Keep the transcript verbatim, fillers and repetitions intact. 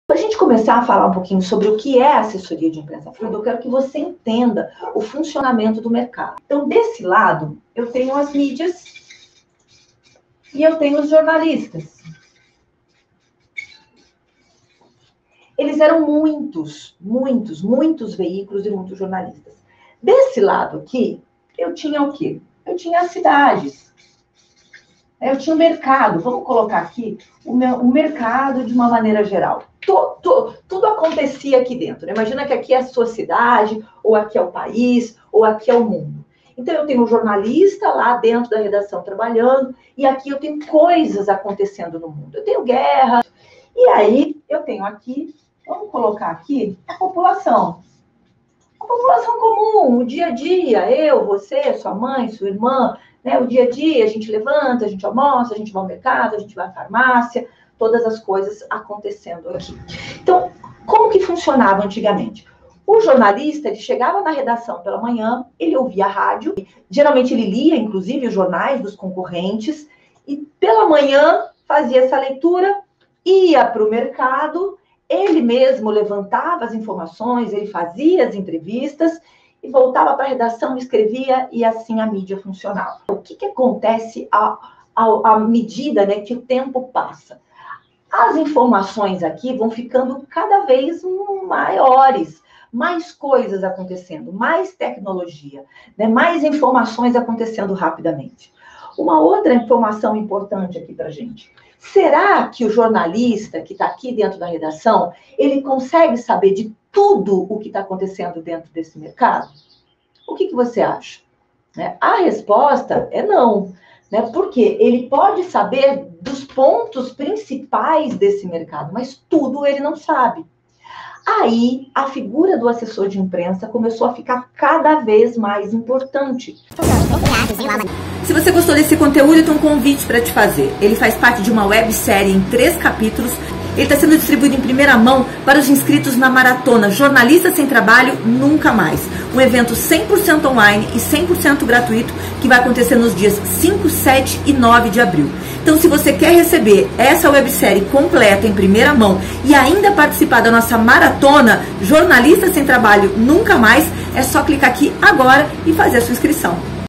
Para a gente começar a falar um pouquinho sobre o que é assessoria de imprensa fluida, eu quero que você entenda o funcionamento do mercado. Então, desse lado, eu tenho as mídias e eu tenho os jornalistas. Eles eram muitos, muitos, muitos veículos e muitos jornalistas. Desse lado aqui, eu tinha o quê? Eu tinha as cidades. Eu tinha o mercado, vamos colocar aqui o, meu, o mercado de uma maneira geral. To, to, tudo acontecia aqui dentro. Né? Imagina que aqui é a sua cidade, ou aqui é o país, ou aqui é o mundo. Então, eu tenho um jornalista lá dentro da redação trabalhando, e aqui eu tenho coisas acontecendo no mundo. Eu tenho guerra, e aí eu tenho aqui, vamos colocar aqui, a população. A população comum, o dia a dia, eu, você, sua mãe, sua irmã, né? O dia a dia, a gente levanta, a gente almoça, a gente vai ao mercado, a gente vai à farmácia, todas as coisas acontecendo aqui. Então, como que funcionava antigamente? O jornalista, ele chegava na redação pela manhã, ele ouvia a rádio, geralmente ele lia, inclusive, os jornais dos concorrentes, e pela manhã fazia essa leitura, ia para o mercado, ele mesmo levantava as informações, ele fazia as entrevistas, e voltava para a redação, escrevia, e assim a mídia funcionava. O que, que acontece à, à, à medida, né, que o tempo passa? As informações aqui vão ficando cada vez maiores, mais coisas acontecendo, mais tecnologia, né, mais informações acontecendo rapidamente. Uma outra informação importante aqui para a gente. Será que o jornalista que está aqui dentro da redação, ele consegue saber de tudo o que está acontecendo dentro desse mercado? O que, que você acha? Né? A resposta é não, né? Porque ele pode saber dos pontos principais desse mercado, mas tudo ele não sabe. Aí, a figura do assessor de imprensa começou a ficar cada vez mais importante. Se você gostou desse conteúdo, eu tenho um convite para te fazer. Ele faz parte de uma websérie em três capítulos. Ele está sendo distribuído em primeira mão para os inscritos na maratona Jornalistas Sem Trabalho Nunca Mais. Um evento cem por cento online e cem por cento gratuito que vai acontecer nos dias cinco, sete e nove de abril. Então, se você quer receber essa websérie completa em primeira mão e ainda participar da nossa maratona Jornalistas Sem Trabalho Nunca Mais, é só clicar aqui agora e fazer a sua inscrição.